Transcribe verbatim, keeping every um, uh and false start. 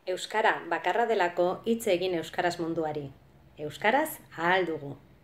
Euskara bakarra delako hitz egin euskaraz munduari. Euskaraz ahal dugu.